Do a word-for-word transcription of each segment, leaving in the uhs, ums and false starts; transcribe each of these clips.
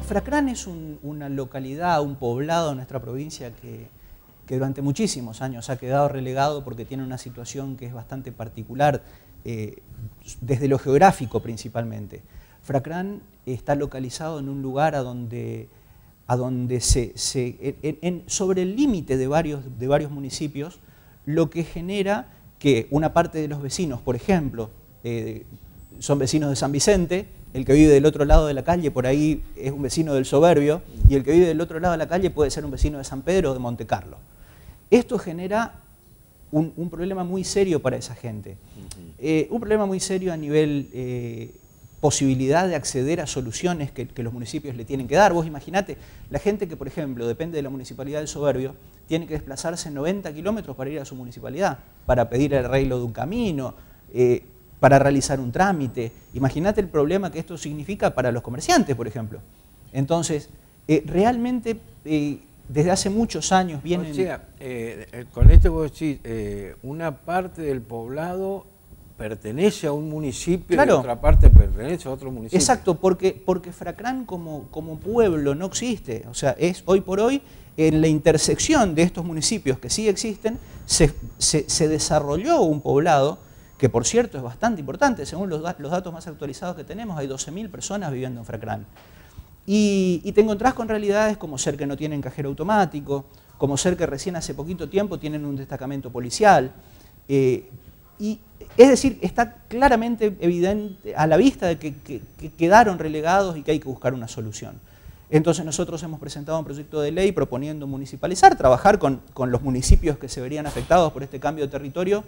Fracrán es un, una localidad, un poblado de nuestra provincia que, que durante muchísimos años ha quedado relegado porque tiene una situación que es bastante particular, eh, desde lo geográfico principalmente. Fracrán está localizado en un lugar a donde, a donde se, se, en, en, sobre el límite de varios, de varios municipios, lo que genera que una parte de los vecinos, por ejemplo, eh, son vecinos de San Vicente, el que vive del otro lado de la calle por ahí es un vecino del Soberbio, y el que vive del otro lado de la calle puede ser un vecino de San Pedro o de Monte Carlo. Esto genera un, un problema muy serio para esa gente. Uh-huh. eh, un problema muy serio a nivel eh, posibilidad de acceder a soluciones que, que los municipios le tienen que dar. Vos imaginate, la gente que, por ejemplo, depende de la municipalidad del Soberbio, tiene que desplazarse noventa kilómetros para ir a su municipalidad, para pedir el arreglo de un camino, eh, para realizar un trámite. Imagínate el problema que esto significa para los comerciantes, por ejemplo. Entonces, eh, realmente, eh, desde hace muchos años vienen... O sea, eh, con esto vos decís, eh, una parte del poblado pertenece a un municipio, claro, y otra parte pertenece a otro municipio. Exacto, porque, porque Fracrán como, como pueblo no existe. O sea, es hoy por hoy, en la intersección de estos municipios que sí existen, se, se, se desarrolló un poblado que, por cierto, es bastante importante. Según los, los datos más actualizados que tenemos, hay doce mil personas viviendo en Fracrán. Y, y te encontrás con realidades como ser que no tienen cajero automático, como ser que recién hace poquito tiempo tienen un destacamento policial. Eh, y, es decir, está claramente evidente a la vista de que, que, que quedaron relegados y que hay que buscar una solución. Entonces nosotros hemos presentado un proyecto de ley proponiendo municipalizar, trabajar con, con los municipios que se verían afectados por este cambio de territorio.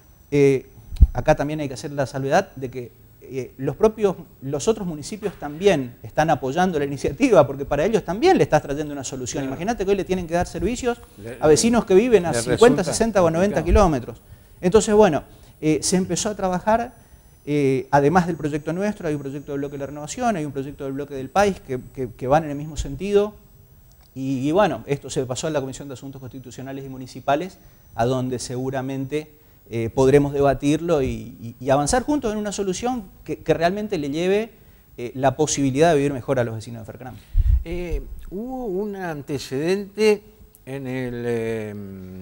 Eh, acá también hay que hacer la salvedad de que eh, los propios, los otros municipios también están apoyando la iniciativa, porque para ellos también le estás trayendo una solución. Claro. Imagínate que hoy le tienen que dar servicios a vecinos que viven a cincuenta, sesenta o noventa kilómetros. Entonces, bueno, eh, se empezó a trabajar, eh, además del proyecto nuestro, hay un proyecto del bloque de la renovación, hay un proyecto del bloque del país que, que, que van en el mismo sentido. Y, y bueno, esto se pasó a la Comisión de Asuntos Constitucionales y Municipales, a donde seguramente eh, podremos debatirlo y, y, y avanzar juntos en una solución que, que realmente le lleve eh, la posibilidad de vivir mejor a los vecinos de Fracrán. Eh, hubo un antecedente en el eh,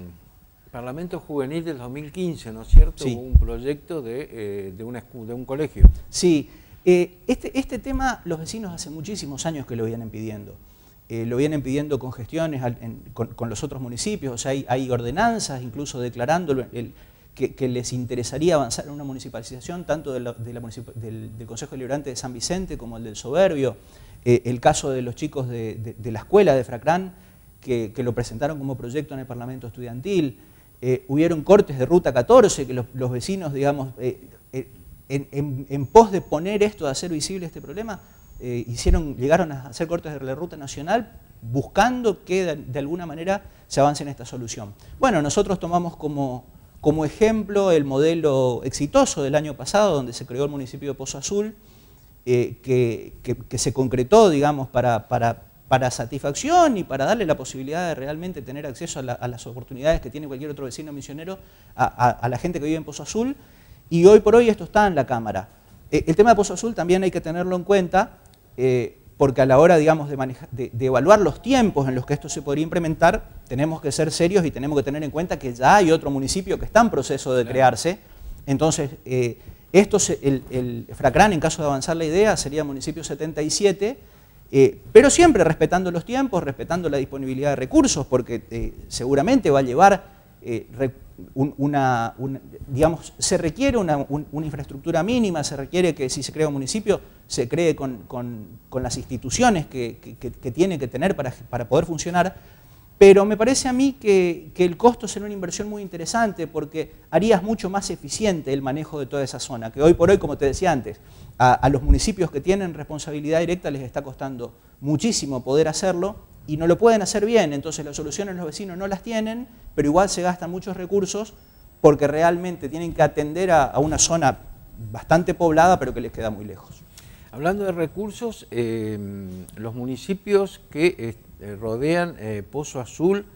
Parlamento Juvenil del dos mil quince, ¿no es cierto? Sí. Hubo un proyecto de, eh, de, una, de un colegio. Sí, eh, este, este tema los vecinos hace muchísimos años que lo vienen pidiendo. Eh, lo vienen pidiendo con gestiones al, en, con, con los otros municipios, o sea, hay, hay ordenanzas incluso declarando el, el, que, que les interesaría avanzar en una municipalización tanto de la, de la del, del Consejo Deliberante de San Vicente como el del Soberbio. Eh, el caso de los chicos de, de, de la escuela de Fracrán, que, que lo presentaron como proyecto en el Parlamento Estudiantil. Eh, hubieron cortes de Ruta catorce, que los, los vecinos, digamos, eh, eh, en, en, en pos de poner esto, de hacer visible este problema, eh, hicieron, llegaron a hacer cortes de la Ruta Nacional buscando que de, de alguna manera se avance en esta solución. Bueno, nosotros tomamos como, como ejemplo el modelo exitoso del año pasado, donde se creó el municipio de Pozo Azul, eh, que, que, que se concretó, digamos, para... para para satisfacción y para darle la posibilidad de realmente tener acceso a, la, a las oportunidades que tiene cualquier otro vecino misionero, a, a, a la gente que vive en Pozo Azul, y hoy por hoy esto está en la Cámara. Eh, el tema de Pozo Azul también hay que tenerlo en cuenta, eh, porque a la hora, digamos, de, manejar, de, de evaluar los tiempos en los que esto se podría implementar, tenemos que ser serios y tenemos que tener en cuenta que ya hay otro municipio que está en proceso de crearse. Entonces, eh, esto se, el, el Fracrán, en caso de avanzar la idea, sería municipio setenta y siete, Eh, pero siempre respetando los tiempos, respetando la disponibilidad de recursos, porque eh, seguramente va a llevar eh, un, una, una, digamos, se requiere una, un, una infraestructura mínima, se requiere que si se crea un municipio, se cree con, con, con las instituciones que, que, que tiene que tener para, para poder funcionar. Pero me parece a mí que, que el costo será una inversión muy interesante porque harías mucho más eficiente el manejo de toda esa zona, que hoy por hoy, como te decía antes, a, a los municipios que tienen responsabilidad directa les está costando muchísimo poder hacerlo y no lo pueden hacer bien, entonces las soluciones los vecinos no las tienen, pero igual se gastan muchos recursos porque realmente tienen que atender a, a una zona bastante poblada, pero que les queda muy lejos. Hablando de recursos, eh, los municipios que eh, rodean eh, Pozo Azul,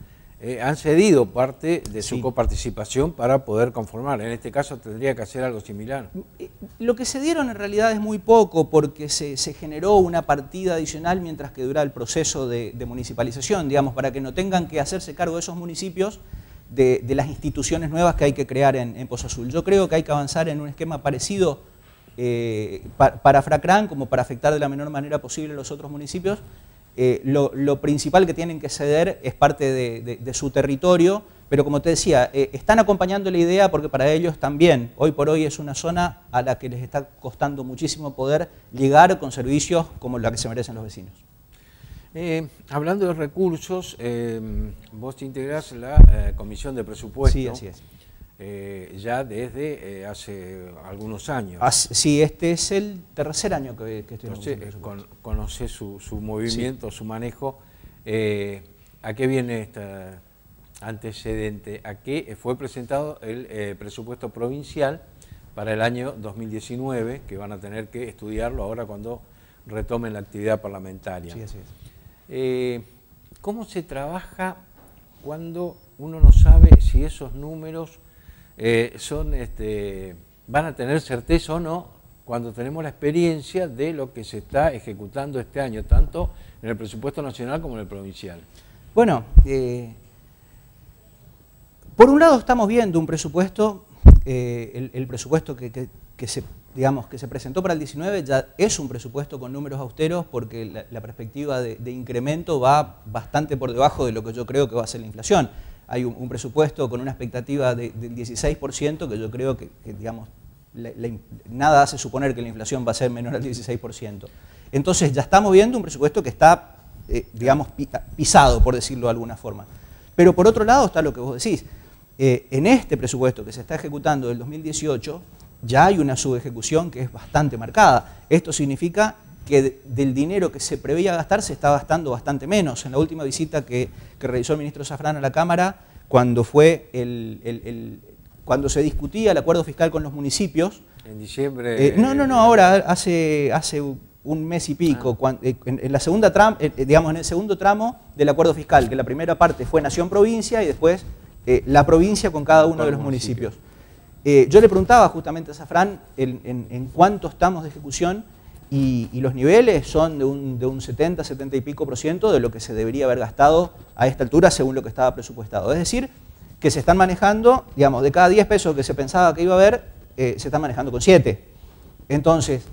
eh, han cedido parte de su sí. coparticipación para poder conformar. En este caso tendría que hacer algo similar. Lo que cedieron en realidad es muy poco porque se, se generó una partida adicional mientras que dura el proceso de, de municipalización, digamos, para que no tengan que hacerse cargo de esos municipios de, de las instituciones nuevas que hay que crear en, en Pozo Azul. Yo creo que hay que avanzar en un esquema parecido eh, pa, para Fracrán como para afectar de la menor manera posible a los otros municipios. Eh, lo, lo principal que tienen que ceder es parte de, de, de su territorio, pero como te decía, eh, están acompañando la idea porque para ellos también, hoy por hoy es una zona a la que les está costando muchísimo poder llegar con servicios como la que se merecen los vecinos. Eh, hablando de recursos, eh, vos te integrás la eh, Comisión de Presupuesto. Sí, así es. Eh, ya desde eh, hace algunos años. Así, sí, este es el tercer año que, que estoy en Entonces, eh, con, conocés su, su movimiento, sí. su manejo. Eh, ¿A qué viene este antecedente? ¿A qué fue presentado el eh, presupuesto provincial para el año dos mil diecinueve, que van a tener que estudiarlo ahora cuando retomen la actividad parlamentaria? Sí, así es. Eh, ¿Cómo se trabaja cuando uno no sabe si esos números Eh, son, este, van a tener certeza o no cuando tenemos la experiencia de lo que se está ejecutando este año, tanto en el presupuesto nacional como en el provincial? Bueno, eh, por un lado estamos viendo un presupuesto, eh, el, el presupuesto que, que, que, se, digamos, que se presentó para el diecinueve ya es un presupuesto con números austeros porque la, la perspectiva de, de incremento va bastante por debajo de lo que yo creo que va a ser la inflación. Hay un, un presupuesto con una expectativa de, del dieciséis por ciento que yo creo que, que digamos, la, la, nada hace suponer que la inflación va a ser menor al dieciséis por ciento. Entonces ya estamos viendo un presupuesto que está, eh, digamos, pisado, por decirlo de alguna forma. Pero por otro lado está lo que vos decís. Eh, en este presupuesto que se está ejecutando del dos mil dieciocho ya hay una subejecución que es bastante marcada. Esto significa que de, del dinero que se preveía gastar se está gastando bastante menos. En la última visita que, que realizó el ministro Zafrán a la Cámara, cuando, fue el, el, el, cuando se discutía el acuerdo fiscal con los municipios... En diciembre... Eh, no, no, no, ahora hace, hace un mes y pico, ah. cuando, en, en, la segunda tram, eh, digamos, en el segundo tramo del acuerdo fiscal, que la primera parte fue nación-provincia y después eh, la provincia con cada uno con de los municipios. municipios. Eh, yo le preguntaba justamente a Zafrán en, en, en cuánto estamos de ejecución. Y, y los niveles son de un, de un setenta, setenta y pico por ciento de lo que se debería haber gastado a esta altura según lo que estaba presupuestado. Es decir, que se están manejando, digamos, de cada diez pesos que se pensaba que iba a haber, eh, se están manejando con siete. Entonces,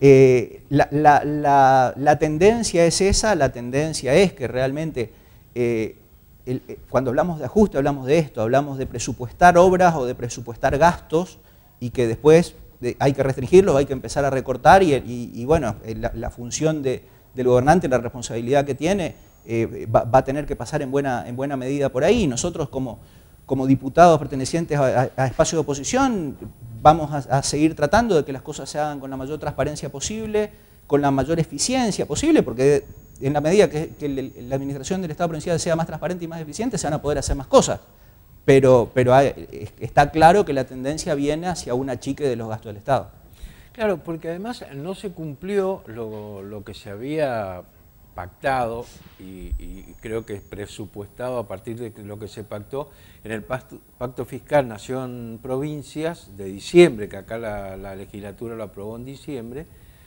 eh, la, la, la, la tendencia es esa, la tendencia es que realmente, eh, el, cuando hablamos de ajuste, hablamos de esto, hablamos de presupuestar obras o de presupuestar gastos y que después... De, hay que restringirlos, hay que empezar a recortar y, y, y bueno, la, la función de, del gobernante, la responsabilidad que tiene, eh, va, va a tener que pasar en buena, en buena medida por ahí. Nosotros como, como diputados pertenecientes a, a, a espacios de oposición vamos a, a seguir tratando de que las cosas se hagan con la mayor transparencia posible, con la mayor eficiencia posible, porque en la medida que, que la administración del Estado provincial sea más transparente y más eficiente, se van a poder hacer más cosas. Pero, pero hay, está claro que la tendencia viene hacia un achique de los gastos del Estado. Claro, porque además no se cumplió lo, lo que se había pactado y, y creo que es presupuestado a partir de lo que se pactó en el Pacto, pacto Fiscal Nación-Provincias de diciembre, que acá la, la legislatura lo aprobó en diciembre,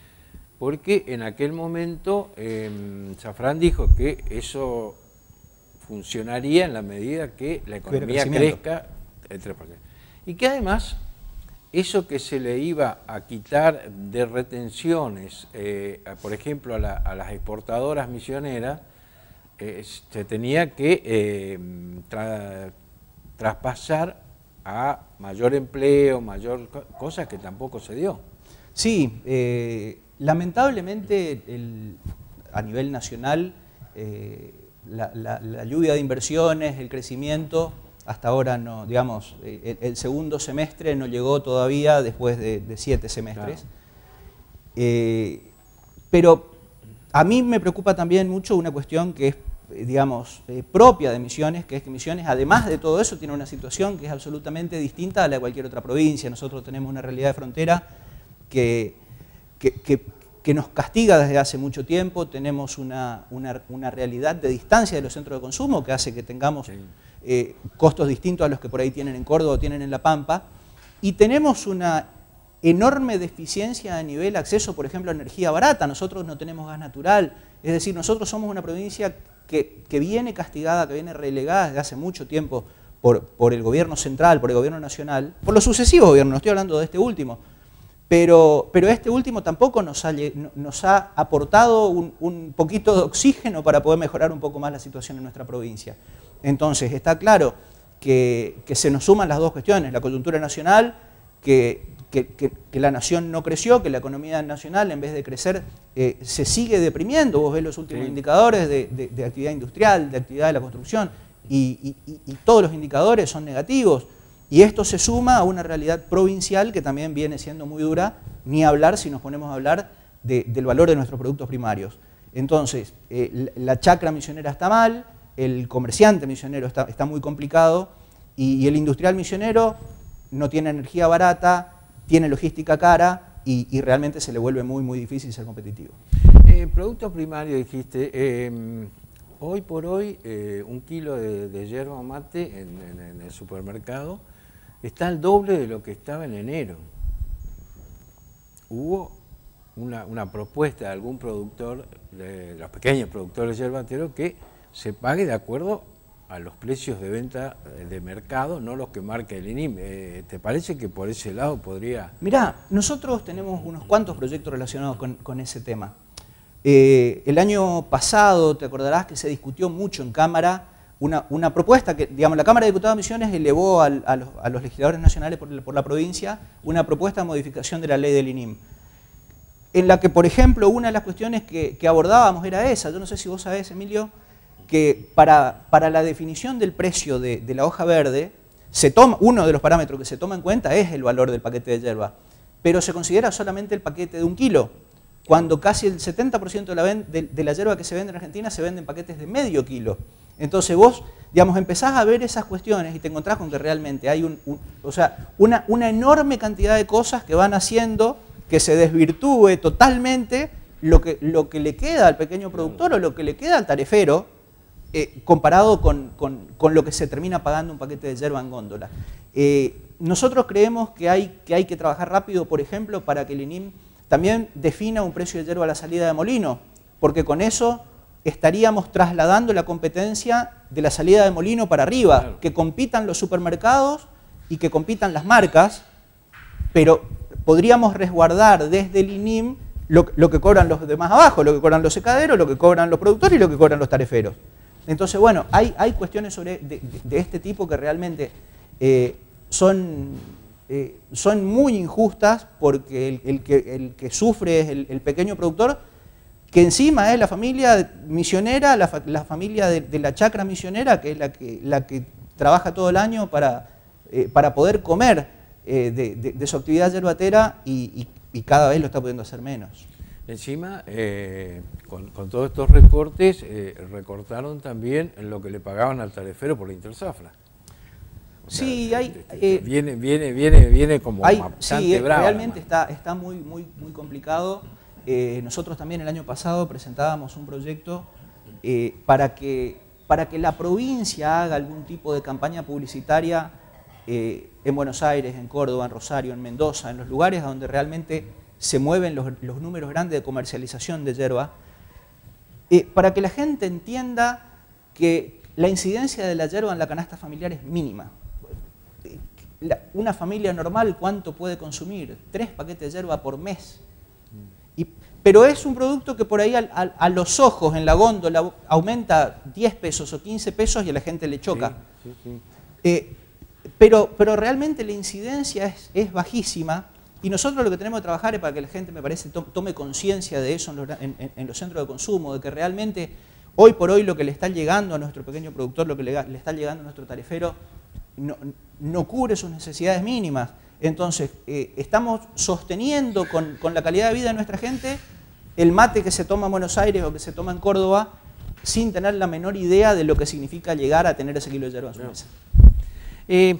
porque en aquel momento eh, Zafrán dijo que eso funcionaría en la medida que la economía crezca el tres por ciento. Y que además, eso que se le iba a quitar de retenciones, eh, a, por ejemplo, a, la, a las exportadoras misioneras, eh, se tenía que eh, tra, traspasar a mayor empleo, mayor cosas que tampoco se dio. Sí, eh, lamentablemente el, a nivel nacional, eh, La, la, la lluvia de inversiones, el crecimiento, hasta ahora no, digamos, el, el segundo semestre no llegó todavía después de, de siete semestres. Claro. Eh, pero a mí me preocupa también mucho una cuestión que es, digamos, eh, propia de Misiones, que es que Misiones, además de todo eso, tiene una situación que es absolutamente distinta a la de cualquier otra provincia. Nosotros tenemos una realidad de frontera que, que, que que nos castiga desde hace mucho tiempo, tenemos una, una, una realidad de distancia de los centros de consumo que hace que tengamos sí. eh, costos distintos a los que por ahí tienen en Córdoba o tienen en La Pampa, y tenemos una enorme deficiencia a nivel acceso, por ejemplo, a energía barata. Nosotros no tenemos gas natural, es decir, nosotros somos una provincia que, que viene castigada, que viene relegada desde hace mucho tiempo por, por el gobierno central, por el gobierno nacional, por los sucesivos gobiernos, no estoy hablando de este último, pero, pero este último tampoco nos ha, nos ha aportado un, un poquito de oxígeno para poder mejorar un poco más la situación en nuestra provincia. Entonces, está claro que, que se nos suman las dos cuestiones, la coyuntura nacional, que, que, que, que la nación no creció, que la economía nacional en vez de crecer eh, se sigue deprimiendo. Vos ves los últimos sí. indicadores de, de, de actividad industrial, de actividad de la construcción, y, y, y todos los indicadores son negativos. Y esto se suma a una realidad provincial que también viene siendo muy dura, ni hablar si nos ponemos a hablar de, del valor de nuestros productos primarios. Entonces, eh, la chacra misionera está mal, el comerciante misionero está, está muy complicado, y, y el industrial misionero no tiene energía barata, tiene logística cara, y, y realmente se le vuelve muy, muy difícil ser competitivo. Eh, producto primario, dijiste, eh, hoy por hoy eh, un kilo de, de yerba mate en, en, en el supermercado está al doble de lo que estaba en enero. Hubo una, una propuesta de algún productor, de los pequeños productores yerbateros, que se pague de acuerdo a los precios de venta de mercado, no los que marca el I N I M. Eh, ¿Te parece que por ese lado podría...? Mirá, nosotros tenemos unos cuantos proyectos relacionados con, con ese tema. Eh, el año pasado, te acordarás que se discutió mucho en Cámara Una, una propuesta que, digamos, la Cámara de Diputados de Misiones elevó al, a, los, a los legisladores nacionales por, por la provincia una propuesta de modificación de la ley del I N I M, en la que, por ejemplo, una de las cuestiones que, que abordábamos era esa. Yo no sé si vos sabés, Emilio, que para, para la definición del precio de, de la hoja verde, se toma, uno de los parámetros que se toma en cuenta es el valor del paquete de yerba, pero se considera solamente el paquete de un kilo, cuando casi el setenta por ciento de la, de, de la yerba que se vende en Argentina se vende en paquetes de medio kilo. Entonces vos, digamos, empezás a ver esas cuestiones y te encontrás con que realmente hay un, un, o sea, una, una enorme cantidad de cosas que van haciendo que se desvirtúe totalmente lo que, lo que le queda al pequeño productor o lo que le queda al tarefero eh, comparado con, con, con lo que se termina pagando un paquete de yerba en góndola. Eh, nosotros creemos que hay, que hay que trabajar rápido, por ejemplo, para que el I N I M también defina un precio de yerba a la salida de molino, porque con eso estaríamos trasladando la competencia de la salida de molino para arriba, claro. Que compitan los supermercados y que compitan las marcas, pero podríamos resguardar desde el I N I M lo, lo que cobran los demás abajo, lo que cobran los secaderos, lo que cobran los productores y lo que cobran los tareferos. Entonces, bueno, hay, hay cuestiones sobre, de, de este tipo que realmente eh, son, eh, son muy injustas, porque el, el, que, el que sufre es el, el pequeño productor, que encima es la familia misionera, la, fa la familia de, de la chacra misionera, que es la que, la que trabaja todo el año para, eh, para poder comer eh, de, de, de su actividad yerbatera, y, y, y cada vez lo está pudiendo hacer menos. Encima, eh, con, con todos estos recortes, eh, recortaron también en lo que le pagaban al tarefero por la interzafra. O sea, sí, hay... Eh, viene, viene, viene, viene como hay, bastante sí, brava. Realmente está, está muy, muy, muy complicado. Eh, nosotros también el año pasado presentábamos un proyecto eh, para, que, para que la provincia haga algún tipo de campaña publicitaria eh, en Buenos Aires, en Córdoba, en Rosario, en Mendoza, en los lugares donde realmente se mueven los, los números grandes de comercialización de yerba, eh, para que la gente entienda que la incidencia de la yerba en la canasta familiar es mínima. La, una familia normal, ¿cuánto puede consumir? Tres paquetes de yerba por mes. Y, pero es un producto que por ahí a, a, a los ojos en la góndola aumenta diez pesos o quince pesos y a la gente le choca. Sí, sí, sí. Eh, pero, pero realmente la incidencia es, es bajísima, y nosotros lo que tenemos que trabajar es para que la gente, me parece, to, tome conciencia de eso en los, en, en los centros de consumo, de que realmente hoy por hoy lo que le está llegando a nuestro pequeño productor, lo que le, le está llegando a nuestro tarefero, no, no cubre sus necesidades mínimas. Entonces, eh, estamos sosteniendo con, con la calidad de vida de nuestra gente el mate que se toma en Buenos Aires o que se toma en Córdoba, sin tener la menor idea de lo que significa llegar a tener ese kilo de yerba en su mesa. Eh,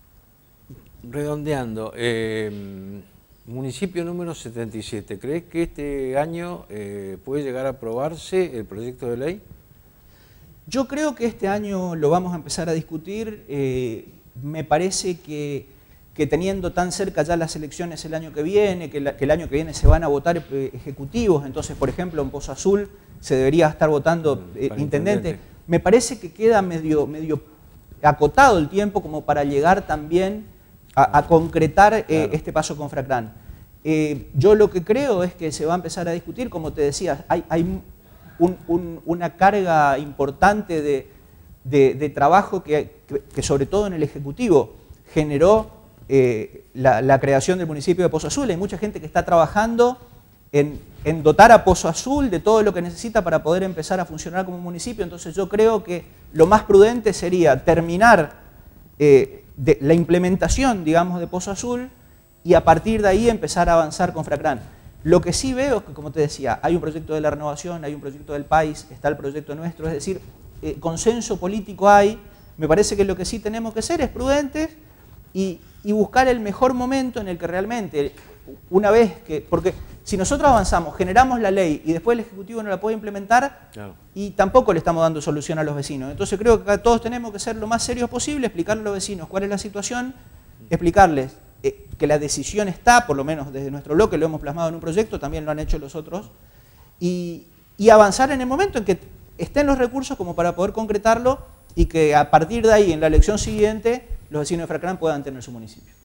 redondeando, eh, municipio número setenta y siete, ¿crees que este año eh, puede llegar a aprobarse el proyecto de ley? Yo creo que este año lo vamos a empezar a discutir. Eh, me parece que, que teniendo tan cerca ya las elecciones el año que viene, que, la, que el año que viene se van a votar eh, ejecutivos, entonces, por ejemplo, en Pozo Azul se debería estar votando eh, intendente. intendente. Me parece que queda medio, medio acotado el tiempo como para llegar también a, a concretar eh, claro. este paso con Fracrán. Eh, yo lo que creo es que se va a empezar a discutir, como te decía, hay, hay un, un, una carga importante de, de, de trabajo que, que, que sobre todo en el Ejecutivo generó eh, la, la creación del municipio de Pozo Azul. Hay mucha gente que está trabajando en, en dotar a Pozo Azul de todo lo que necesita para poder empezar a funcionar como municipio. Entonces yo creo que lo más prudente sería terminar eh, de la implementación, digamos, de Pozo Azul y a partir de ahí empezar a avanzar con Fracrán. Lo que sí veo es que, como te decía, hay un proyecto de la renovación, hay un proyecto del país, está el proyecto nuestro, es decir, eh, consenso político hay. Me parece que lo que sí tenemos que ser es prudentes y, y buscar el mejor momento en el que realmente, una vez que, porque si nosotros avanzamos, generamos la ley y después el Ejecutivo no la puede implementar, claro. y tampoco le estamos dando solución a los vecinos. Entonces creo que todos tenemos que ser lo más serios posible, explicarle a los vecinos cuál es la situación, explicarles eh, que la decisión está, por lo menos desde nuestro bloque, lo hemos plasmado en un proyecto, también lo han hecho los otros, y, y avanzar en el momento en que estén los recursos como para poder concretarlo y que a partir de ahí, en la elección siguiente, los vecinos de Fracrán puedan tener su municipio.